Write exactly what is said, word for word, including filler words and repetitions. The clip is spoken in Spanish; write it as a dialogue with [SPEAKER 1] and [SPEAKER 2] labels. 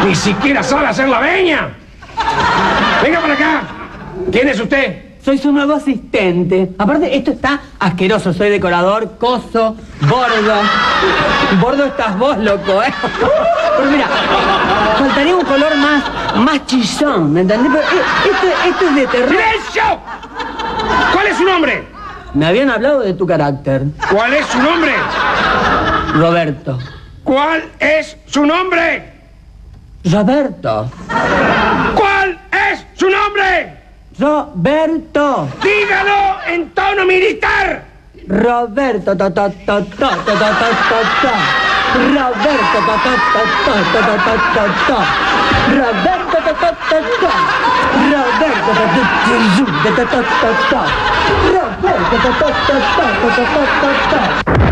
[SPEAKER 1] Ni siquiera sabe hacer la veña. Venga para acá. ¿Quién es usted?
[SPEAKER 2] Soy su nuevo asistente. Aparte, esto está asqueroso. Soy decorador, coso, bordo. Bordo estás vos, loco, ¿eh? Pero mira, faltaría un color más, más chillón, ¿me entendés? Pero esto, esto es de terror.
[SPEAKER 1] ¡Silencio! ¿Cuál es su nombre?
[SPEAKER 2] Me habían hablado de tu carácter.
[SPEAKER 1] ¿Cuál es su nombre?
[SPEAKER 2] Roberto.
[SPEAKER 1] ¿Cuál es su nombre?
[SPEAKER 2] Roberto.
[SPEAKER 1] ¿Cuál es su nombre?
[SPEAKER 2] Roberto.
[SPEAKER 1] ¡Dígalo en tono militar!
[SPEAKER 2] Roberto, to, to, to, to, to, to, to, to, to. Roberto, to, to, to, to, to, to, to, to, to. Roberto, to, to, to, to. Roberto, to, to, to, to, to, to, to, to. Roberto, to, to, to, to, to, to, to, to, to.